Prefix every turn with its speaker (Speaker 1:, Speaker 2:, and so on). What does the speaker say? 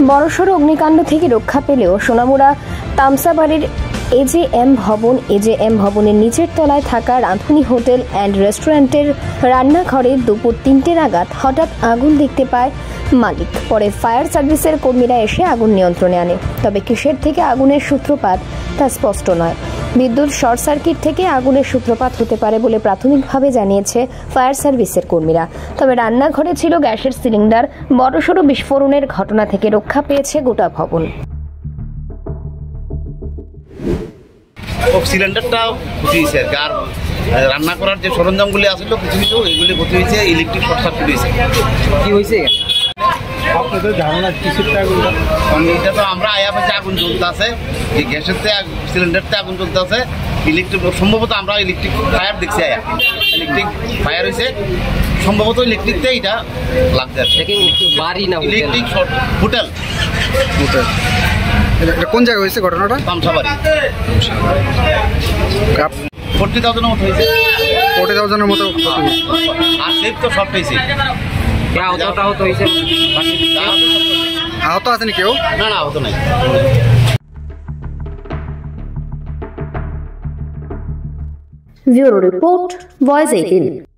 Speaker 1: বড়সড় অগ্নিকাণ্ড থেকে রক্ষা পেলেও সোনামুড়া তামসাবাড়ির এজেএম ভবনের নিচের তলায় থাকা রাঁধুনি হোটেল অ্যান্ড রেস্টুরেন্টের রান্নাঘরে দুপুর ৩টে নাগাদ হঠাৎ আগুন দেখতে পায় মালিক। পরে ফায়ার সার্ভিসের কর্মীরা এসে আগুন নিয়ন্ত্রণে আনে। তবে কিসের থেকে আগুনের সূত্রপাত তা স্পষ্ট নয়। বিদ্যুৎ শর্ট সার্কিট থেকে আগুনের সূত্রপাত হতে পারে বলে প্রাথমিকভাবে জানিয়েছে ফায়ার সার্ভিসের কর্মীরা। তবে রান্নাঘরে ছিল গ্যাসের সিলিন্ডার। বড়সড় বিস্ফোরণের ঘটনা থেকে রক্ষা পেয়েছে গোটা ভবন।
Speaker 2: সিলিন্ডারটা ক্ষতি হয়েছে আর রান্না করার যে সরঞ্জামগুলি আসছিল কিছু কিছু এগুলি ক্ষতি হয়েছে। ইলেকট্রিক শর্ট সার্কিট হয়েছে।
Speaker 3: কি হয়েছে
Speaker 2: আপনাদের ধারণা কিছুটা এটা তো আমরা আয়া পাচ্ছি আগুন জ্বলতে আছে, এই গ্যাসের সিলিন্ডারতে আগুন জ্বলতে আছে। ইলেকট্রিক সম্ভবত আমরা ইলেকট্রিক ফায়ার দেখছি, আয়া ইলেকট্রিক ফায়ার হয়েছে সম্ভবত ইলেকট্রিকতে এটা লাগছে। ইলেকট্রিক শর্ট হোটেল
Speaker 3: কোন জায়গায় হয়েছে ঘটনাটা?
Speaker 2: তামসাবাড়ি। 40,000-এর মতো হয়েছে।
Speaker 3: 40,000-এর মতো।
Speaker 2: আর সেফ তো সব হয়েছে।
Speaker 3: আহত আছেনি কেউ?
Speaker 2: না না, আহত নাই।
Speaker 1: Bureau report, voice 18।